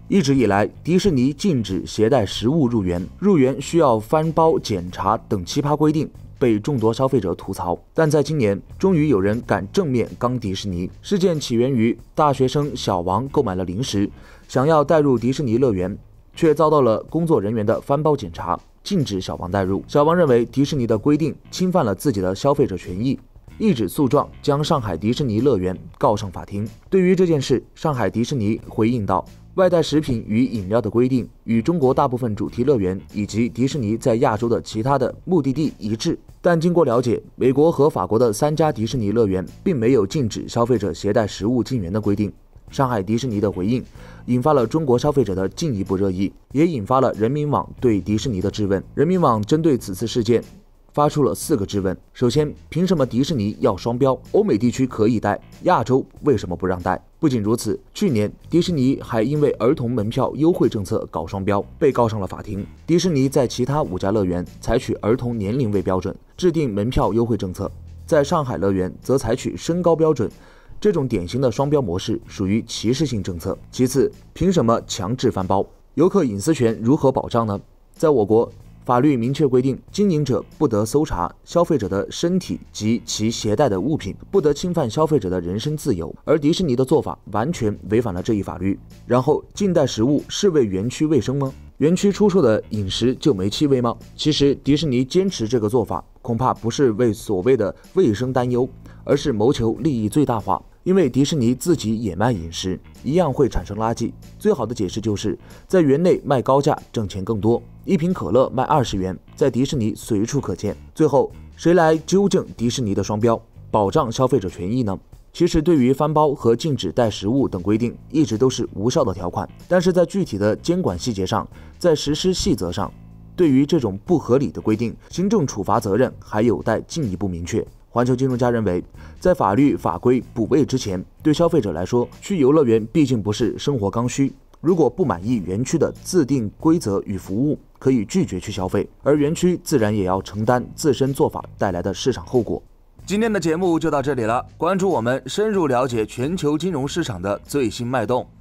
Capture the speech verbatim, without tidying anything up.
一直以来，迪士尼禁止携带食物入园，入园需要翻包检查等奇葩规定，被众多消费者吐槽。但在今年，终于有人敢正面刚迪士尼。事件起源于大学生小王购买了零食，想要带入迪士尼乐园，却遭到了工作人员的翻包检查，禁止小王带入。小王认为迪士尼的规定侵犯了自己的消费者权益，一纸诉状将上海迪士尼乐园告上法庭。对于这件事，上海迪士尼回应道，外带食品与饮料的规定与中国大部分主题乐园以及迪士尼在亚洲的其他的目的地一致，但经过了解，美国和法国的三家迪士尼乐园并没有禁止消费者携带食物进园的规定。上海迪士尼的回应引发了中国消费者的进一步热议，也引发了人民网对迪士尼的质问。人民网针对此次事件发出了四个质问。首先，凭什么迪士尼要双标？欧美地区可以带，亚洲为什么不让带？不仅如此，去年迪士尼还因为儿童门票优惠政策搞双标，被告上了法庭。迪士尼在其他五家乐园采取儿童年龄为标准制定门票优惠政策，在上海乐园则采取身高标准，这种典型的双标模式属于歧视性政策。其次，凭什么强制翻包？游客隐私权如何保障呢？在我国，法律明确规定，经营者不得搜查消费者的身体及其携带的物品，不得侵犯消费者的人身自由。而迪士尼的做法完全违反了这一法律。然后，禁带食物是为园区卫生吗？园区出售的饮食就没气味吗？其实，迪士尼坚持这个做法，恐怕不是为所谓的卫生担忧，而是谋求利益最大化。因为迪士尼自己也卖饮食，一样会产生垃圾。最好的解释就是在园内卖高价挣钱更多，一瓶可乐卖二十元，在迪士尼随处可见。最后，谁来纠正迪士尼的双标，保障消费者权益呢？其实对于翻包和禁止带食物等规定，一直都是无效的条款，但是在具体的监管细节上，在实施细则上，对于这种不合理的规定，行政处罚责任还有待进一步明确。环球金融家认为，在法律法规补位之前，对消费者来说，去游乐园毕竟不是生活刚需。如果不满意园区的自定规则与服务，可以拒绝去消费，而园区自然也要承担自身做法带来的市场后果。今天的节目就到这里了，关注我们，深入了解全球金融市场的最新脉动。